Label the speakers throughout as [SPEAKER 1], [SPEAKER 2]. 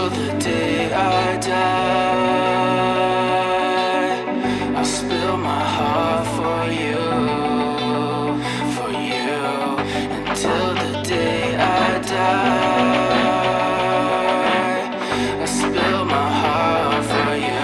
[SPEAKER 1] Until the day I die, I'll spill my heart for you, for you. Until the day I die, I'll spill my heart for you.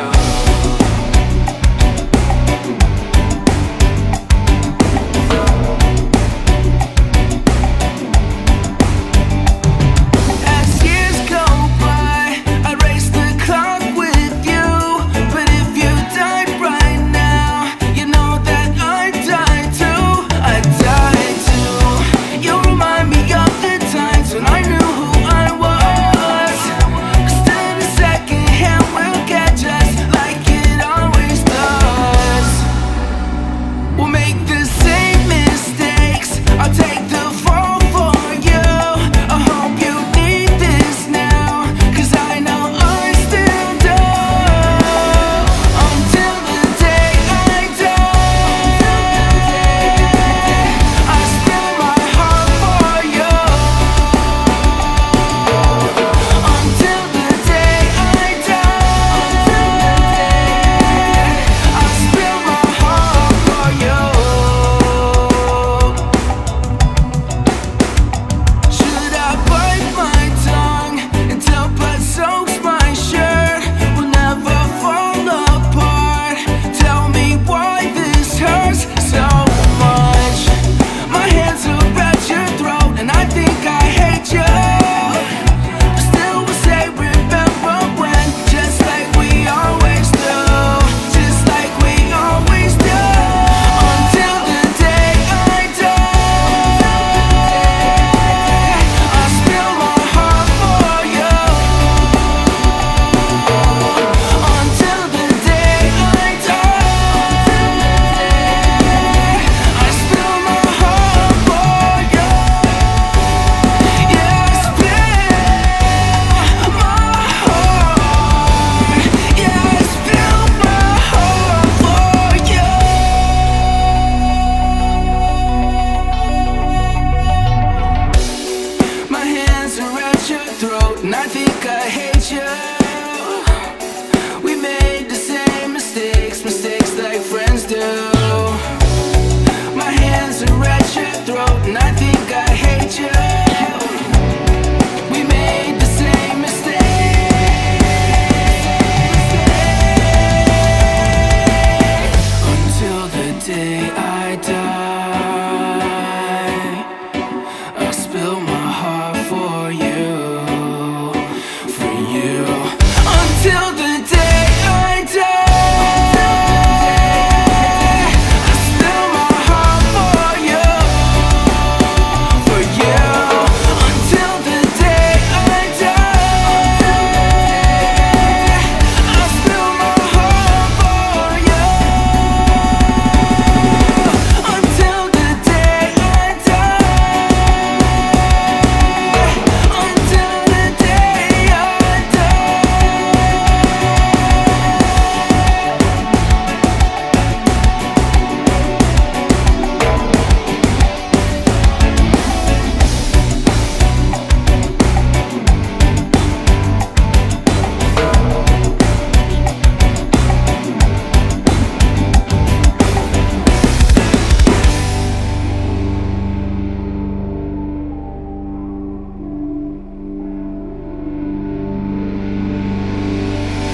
[SPEAKER 1] And I think I hate you. We made the same mistakes like friends do. My hands are at your throat, and I think I hate you.